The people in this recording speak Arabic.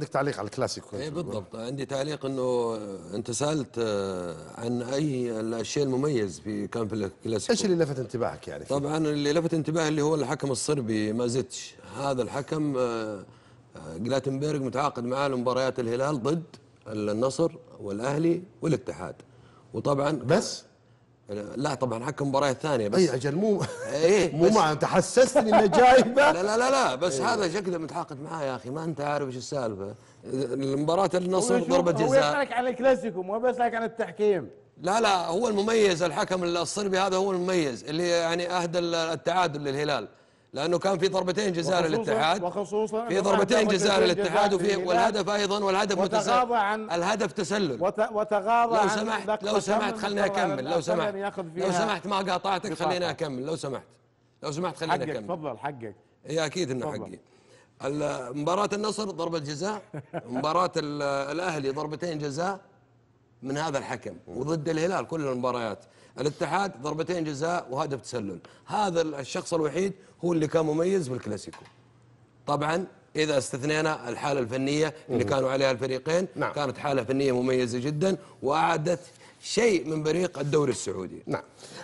عندك تعليق على الكلاسيكو؟ اي بالضبط، عندي تعليق انه انت سالت عن اي الشيء المميز كان في الكلاسيكو. ايش اللي لفت انتباهك يعني فيه؟ طبعا اللي لفت انتباهي اللي هو الحكم الصربي مازيتش. هذا الحكم جلاتنبرغ متعاقد معاه لمباريات الهلال ضد النصر والاهلي والاتحاد. وطبعا بس لا طبعا حكم مباريات ثانيه بس. اي اجل مو ايه مو ما انت حسستني انه جايبه. لا بس هذا شكله متعاقد معاه يا اخي، ما انت عارف ايش السالفه. مباراه النصر ضربه جزاء. هو يسألك عن الكلاسيكو مو بيسألك عن التحكيم. لا هو المميز، الحكم الصربي هذا هو المميز اللي يعني اهدى التعادل للهلال، لانه كان في ضربتين جزاء للاتحاد، وخصوصا في ضربتين جزاء للاتحاد وفي والهدف ايضا، والهدف وتغاضى عن الهدف تسلل. وتغاضى لو عن سمحت لو سمحت خليني اكمل، لو سمحت ما قاطعتك، خليني اكمل لو سمحت خليني اكمل. حقك، تفضل حقك. هي اكيد انه حقي. مباراة النصر ضربة جزاء، مباراة الاهلي ضربتين جزاء من هذا الحكم، وضد الهلال كل المباريات. الاتحاد ضربتين جزاء وهدف تسلل. هذا الشخص الوحيد هو اللي كان مميز بالكلاسيكو. طبعا اذا استثنينا الحالة الفنية اللي كانوا عليها الفريقين، نعم. كانت حالة فنية مميزة جدا واعادت شيء من بريق الدوري السعودي. نعم.